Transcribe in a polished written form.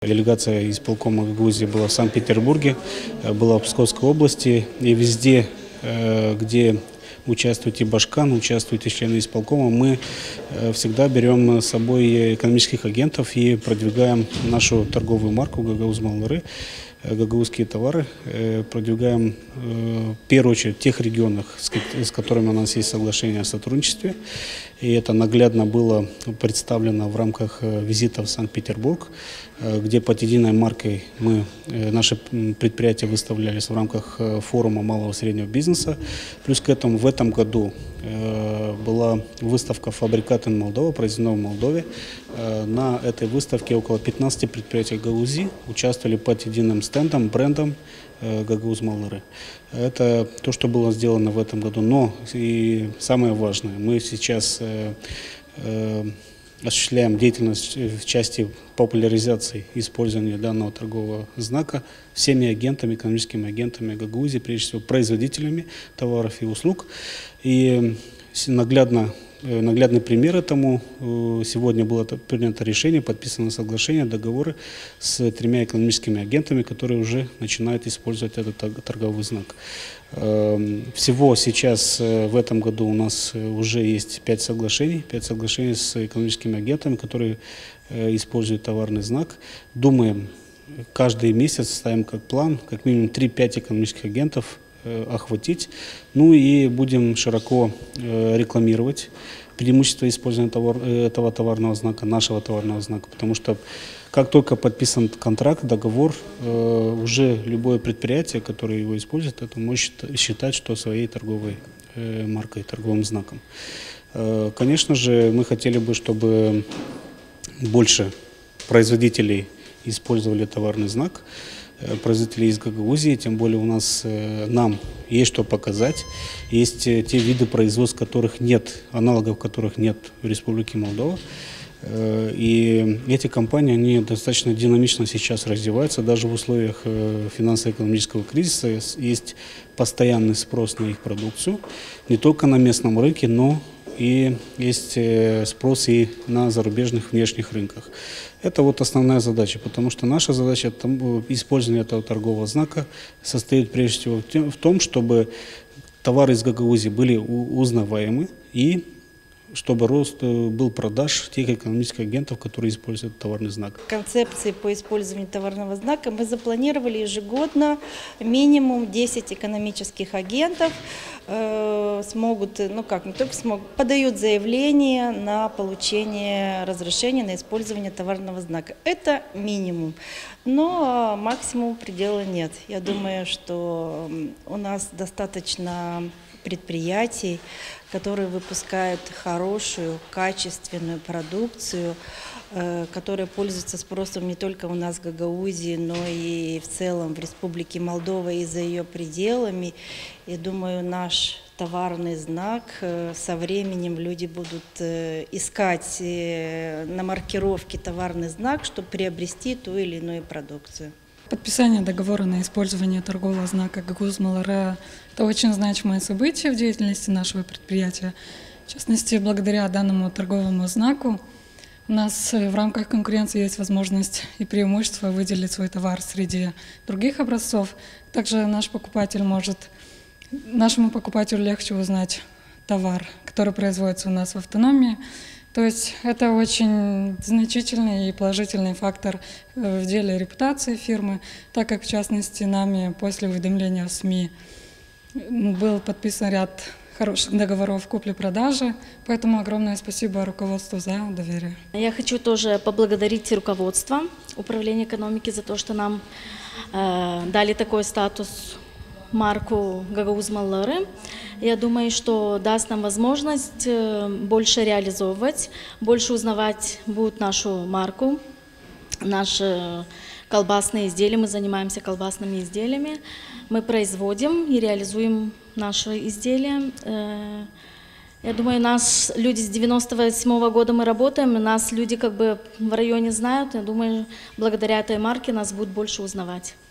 Делегация исполкома Гагаузии была в Санкт-Петербурге, была в Псковской области, и везде, где участвует и Башкан, участвуют и члены исполкома, мы всегда берем с собой экономических агентов и продвигаем нашу торговую марку «Гагаузы Маллары», гагаузские товары, продвигаем в первую очередь в тех регионах, с которыми у нас есть соглашение о сотрудничестве. И это наглядно было представлено в рамках визита в Санкт-Петербург, где под единой маркой наши предприятия выставлялись в рамках форума малого и среднего бизнеса. Плюс к этому в этом году была выставка «Фабрикат ин Молдова», произведена в Молдове. На этой выставке около 15 предприятий Гагаузии участвовали под единым стендом, брендом «Гагаузы Маллары». Это то, что было сделано в этом году. Но и самое важное, мы сейчас осуществляем деятельность в части популяризации использования данного торгового знака всеми агентами, экономическими агентами Гагаузии, прежде всего производителями товаров и услуг. И наглядный пример этому: сегодня было принято решение, подписано соглашение, договоры с 3 экономическими агентами, которые уже начинают использовать этот торговый знак. Всего сейчас в этом году у нас уже есть 5 соглашений с экономическими агентами, которые используют товарный знак. Думаем, каждый месяц ставим как план, как минимум 3-5 экономических агентов охватить. Ну и будем широко рекламировать преимущество использования этого товарного знака, нашего товарного знака, потому что как только подписан контракт, договор, уже любое предприятие, которое его использует, это может считать, что своей торговой маркой, торговым знаком. Конечно же, мы хотели бы, чтобы больше производителей использовали товарный знак, производителей из Гагаузии, тем более у нас, нам есть что показать, есть те виды производств, которых нет, аналогов которых нет в Республике Молдова. И эти компании, они достаточно динамично сейчас развиваются, даже в условиях финансово-экономического кризиса есть постоянный спрос на их продукцию, не только на местном рынке, но и есть спрос и на зарубежных внешних рынках. Это вот основная задача, потому что наша задача использования этого торгового знака состоит прежде всего в том, чтобы товары из Гагаузии были узнаваемы и чтобы рост был продаж тех экономических агентов, которые используют товарный знак. Концепции по использованию товарного знака мы запланировали ежегодно минимум 10 экономических агентов смогут, не только смогут, подают заявление на получение разрешения на использование товарного знака. Это минимум, но максимум предела нет. Я думаю, что у нас достаточно предприятий, которые выпускают хорошую, качественную продукцию, которая пользуется спросом не только у нас в Гагаузии, но и в целом в Республике Молдова и за ее пределами. И думаю, наш товарный знак со временем люди будут искать на маркировке товарный знак, чтобы приобрести ту или иную продукцию. Подписание договора на использование торгового знака «Гагаузы Маллары» – это очень значимое событие в деятельности нашего предприятия. В частности, благодаря данному торговому знаку у нас в рамках конкуренции есть возможность и преимущество выделить свой товар среди других образцов. Также нашему покупателю легче узнать товар, который производится у нас в автономии. То есть это очень значительный и положительный фактор в деле репутации фирмы, так как, в частности, нами после уведомления в СМИ был подписан ряд хороших договоров купли-продажи, поэтому огромное спасибо руководству за доверие. Я хочу тоже поблагодарить руководство Управления экономики за то, что нам дали такой статус, марку «Гагаузы Маллары». Я думаю, что даст нам возможность больше реализовывать, больше узнавать будут нашу марку, наши колбасные изделия. Мы занимаемся колбасными изделиями. Мы производим и реализуем наши изделия. Я думаю, нас люди с 98-го года мы работаем, нас люди в районе знают. Я думаю, благодаря этой марке нас будут больше узнавать.